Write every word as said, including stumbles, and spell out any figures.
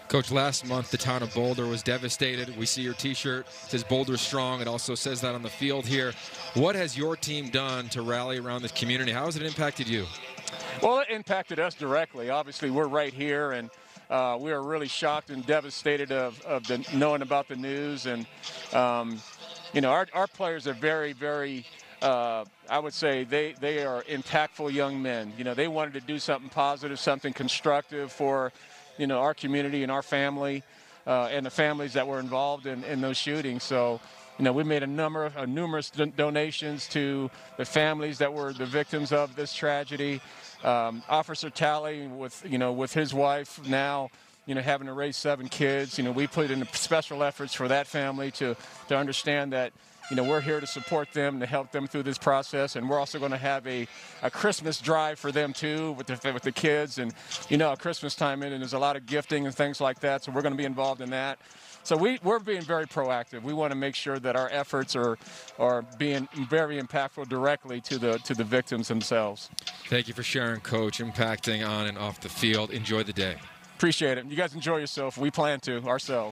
Coach, last month the town of Boulder was devastated. We see your T-shirt. It says Boulder Strong. It also says that on the field here. What has your team done to rally around this community? How has it impacted you? Well, it impacted us directly. Obviously, we're right here, and uh, we are really shocked and devastated of, of the, knowing about the news. And, um, you know, our, our players are very, very, uh, I would say they, they are impactful young men. You know, they wanted to do something positive, something constructive for, you know, our community and our family uh, and the families that were involved in, in those shootings. So, you know, we made a number of uh, numerous don donations to the families that were the victims of this tragedy. Um, Officer Talley, with you know, with his wife now, you know, having to raise seven kids. You know, we put in special efforts for that family to to understand that, you know, we're here to support them, to help them through this process, and we're also going to have a, a Christmas drive for them too, with the with the kids. And you know, at Christmas time, and there's a lot of gifting and things like that, so we're going to be involved in that. So we, we're being very proactive. We want to make sure that our efforts are are being very impactful directly to the to the victims themselves. Thank you for sharing, Coach, impacting on and off the field. Enjoy the day. Appreciate it. You guys enjoy yourself. We plan to ourselves.